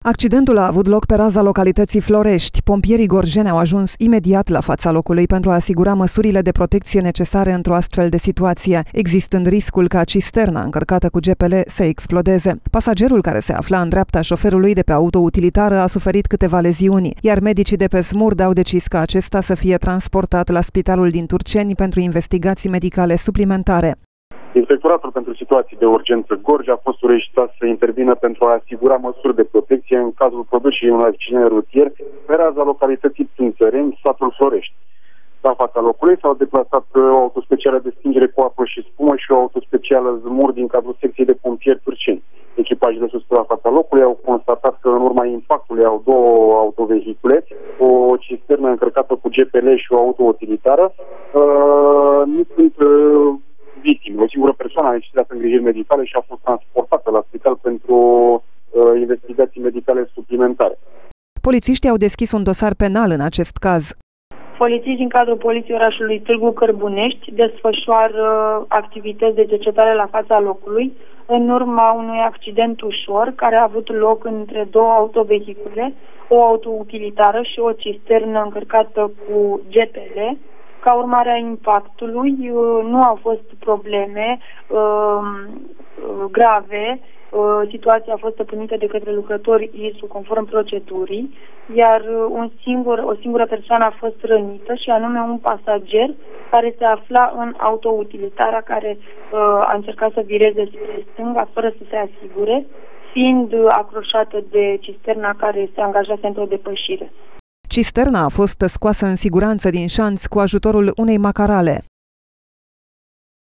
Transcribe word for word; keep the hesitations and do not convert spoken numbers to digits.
Accidentul a avut loc pe raza localității Florești. Pompierii gorjeni au ajuns imediat la fața locului pentru a asigura măsurile de protecție necesare într-o astfel de situație, existând riscul ca cisterna încărcată cu G P L să explodeze. Pasagerul care se afla în dreapta șoferului de pe autoutilitară a suferit câteva leziuni, iar medicii de pe Smurd au decis ca acesta să fie transportat la spitalul din Turceni pentru investigații medicale suplimentare. Inspectoratul pentru situații de urgență Gorj a fost solicitat să intervină pentru a asigura măsuri de protecție în cazul produsului unui accident rutier pe raza localității Țânțăreni, satul Florești. La fața locului s-au deplasat o autospecială de stingere cu apă și spumă și o autospecială Zmur din cadrul secției de pompieri Turceni. Echipajele sus la fața locului au constatat că în urma impactului au două autovehicule, o cisternă încărcată cu G P L și o autoutilitară. Uh, nu sunt uh, victime. O singură persoană a necesitat îngrijiri medicale și a fost transportată la spital pentru uh, investigații medicale suplimentare. Polițiștii au deschis un dosar penal în acest caz. Polițiști din cadrul Poliției orașului Târgu Cărbunești desfășoară activități de cercetare la fața locului în urma unui accident ușor care a avut loc între două autovehicule, o autoutilitară și o cisternă încărcată cu G P L. Ca urmare a impactului nu au fost probleme uh, grave. Situația a fost stăpânită de către lucrători I S U conform procedurii, iar un singur, o singură persoană a fost rănită, și anume un pasager care se afla în autoutilitara care uh, a încercat să vireze spre stânga fără să se asigure, fiind acroșată de cisterna care se angajase într-o depășire. Cisterna a fost scoasă în siguranță din șanț cu ajutorul unei macarale.